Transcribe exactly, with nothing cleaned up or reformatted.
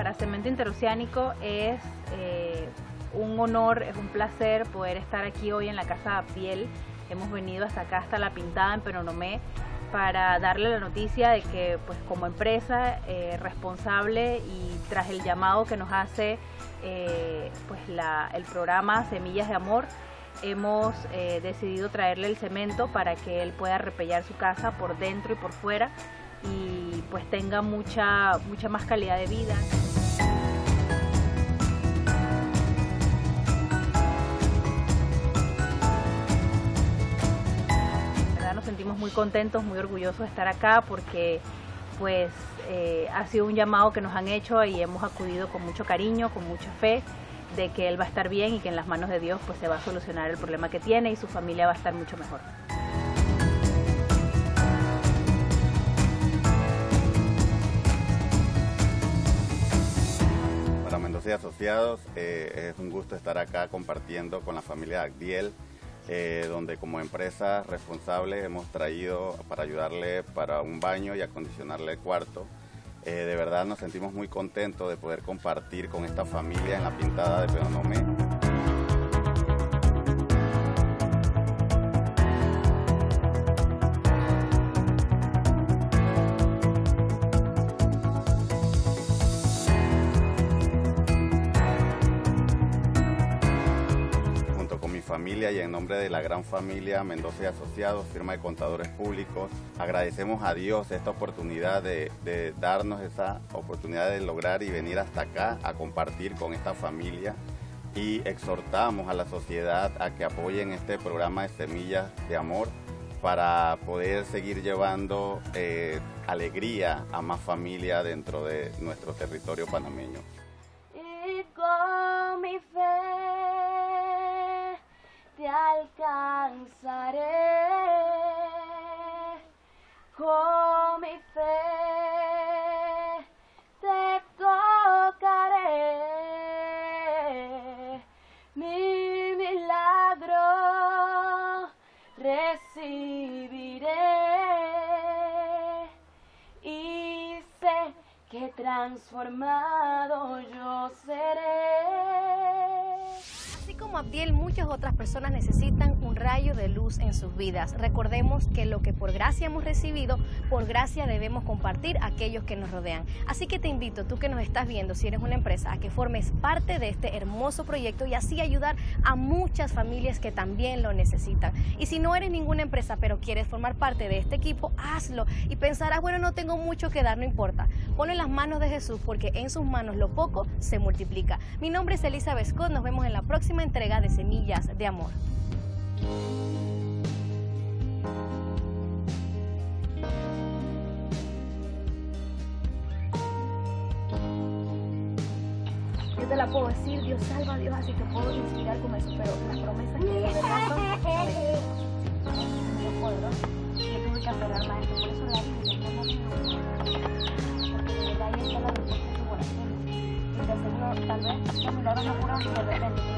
para Cemento Interoceánico es eh, un honor, es un placer poder estar aquí hoy en la Casa de Abdiel. Hemos venido hasta acá, hasta La Pintada, en Penonomé, para darle la noticia de que pues, como empresa eh, responsable y tras el llamado que nos hace eh, pues, la, el programa Semillas de Amor, hemos eh, decidido traerle el cemento para que él pueda repellar su casa por dentro y por fuera y pues tenga mucha, mucha más calidad de vida. Nos sentimos muy contentos, muy orgullosos de estar acá porque pues eh, ha sido un llamado que nos han hecho y hemos acudido con mucho cariño, con mucha fe de que él va a estar bien y que en las manos de Dios pues se va a solucionar el problema que tiene y su familia va a estar mucho mejor. Para Mendoza y Asociados eh, es un gusto estar acá compartiendo con la familia de Abdiel. Eh, donde como empresa responsable hemos traído para ayudarle para un baño y acondicionarle el cuarto. Eh, de verdad nos sentimos muy contentos de poder compartir con esta familia en La Pintada de Penonomé. Familia y en nombre de la gran familia Mendoza y Asociados, firma de contadores públicos, agradecemos a Dios esta oportunidad de, de darnos esa oportunidad de lograr y venir hasta acá a compartir con esta familia y exhortamos a la sociedad a que apoyen este programa de Semillas de Amor para poder seguir llevando eh, alegría a más familia dentro de nuestro territorio panameño. Y con mi fe te alcanzaré, con mi fe te tocaré, mi milagro recibiré y sé que transformado yo seré. Así como Abdiel, muchas otras personas necesitan un rayo de luz en sus vidas. Recordemos que lo que por gracia hemos recibido, por gracia debemos compartir a aquellos que nos rodean. Así que te invito, tú que nos estás viendo, si eres una empresa, a que formes parte de este hermoso proyecto y así ayudar a muchas familias que también lo necesitan. Y si no eres ninguna empresa, pero quieres formar parte de este equipo, hazlo y pensarás, bueno, no tengo mucho que dar, no importa. Ponlo en las manos de Jesús porque en sus manos lo poco se multiplica. Mi nombre es Elizabeth Scott, nos vemos en la próxima entrega de Semillas de Amor. Yo te la puedo decir, Dios salva a Dios, así te puedo inspirar con eso, pero las promesas que Dios me da son, no puedo, yo tuve que apegarme a esto, por eso la Biblia no me dijo, porque de ahí está la respuesta de tu corazón. Y el Señor tal vez los milagros no ocurran de repente.